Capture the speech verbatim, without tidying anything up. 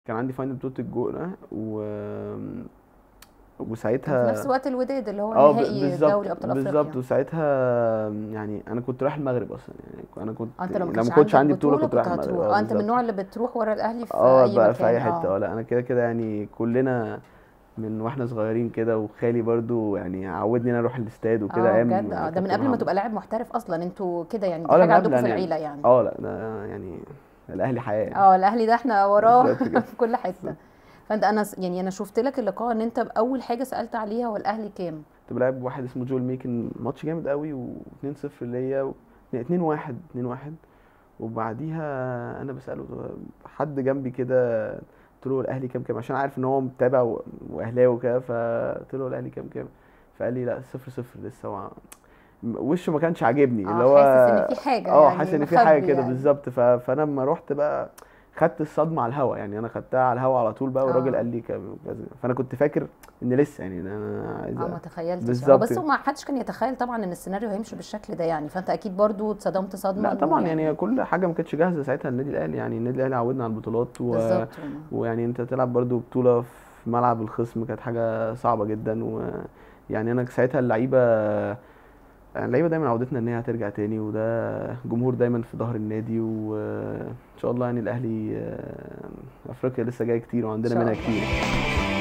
كان عندي فاينل بطولة الجونة و كان في نفس وساعتها وقت الوداد اللي هو اه ب- نهائي بالظبط دوري ابطال بالظبط افريقيا. وساعتها يعني انا كنت رايح المغرب اصلا، يعني انا كنت آه، انت لو ما لما كانش كنتش عندك عندي بطولة بطوله كنت رايح كنت المغرب. هتروح. اه اه، انت من بالظبط. النوع اللي بتروح ورا الاهلي في اه اي بقى في مكان. اي حتة. اه. اه لا انا كده كده يعني كلنا من واحنا صغيرين كده، وخالي برضو يعني عودني ان انا اروح الاستاد وكده اه بجد. ايام اه، ده من كابتن قبل ما محمد. تبقى لاعب محترف اصلا انتوا كده يعني، دي اه لا حاجه من قبل عندكم في يعني يعني العيله يعني. اه لا ده يعني الاهلي حياة يعني. اه، الاهلي ده احنا وراه بالظبط كده. في كل حته. فانت انا س- يعني انا شفت لك اللقاء ان انت اول حاجه سالت عليها هو الاهلي كام. كنت بلعب واحد اسمه جول ميكن، ماتش جامد قوي و2 صفر ليا و... اتنين واحد اتنين واحد. وبعديها انا بساله حد جنبي كده، قلت له الاهلي كام كام عشان عارف ان هو متابع و- واهلاوي وكده، فقلت له الاهلي كام كام. فقال لي لا صفر صفر لسه. هو وشه ما كانش عاجبني اللي اه، هو حاسس ان في حاجه اه حاسس يعني ان في حاجه مخبي كده يعني. بالظبط. ف... فانا لما رحت بقى خدت الصدمه على الهوا، يعني انا خدتها على الهوا على طول بقى، والراجل اه. قال لي كام كذا. فانا كنت فاكر ان لسه يعني إن انا عايز اه، أ- ما تخيلتش. هو بالظبط. بس ما حدش كان يتخيل طبعا ان السيناريو هيمشي بالشكل ده يعني، فانت اكيد برضو اتصدمت صدمه لا انه طبعا يعني يعني. كل حاجه ما كانتش جاهزه ساعتها. النادي الاهلي يعني النادي الاهلي عودنا على البطولات و... بالظبط. ويعني انت تلعب برضو بطوله في ملعب الخصم كانت حاجه صعبه جدا. ويعني انا ساعتها اللعيبه اللعيبه دايما عودتنا ان هي هترجع تاني، وده جمهور دايما في ظهر النادي. وان شاء الله يعني الاهلي آه، افريقيا لسه جايه كتير ان وعندنا شاء منها الله. كتير.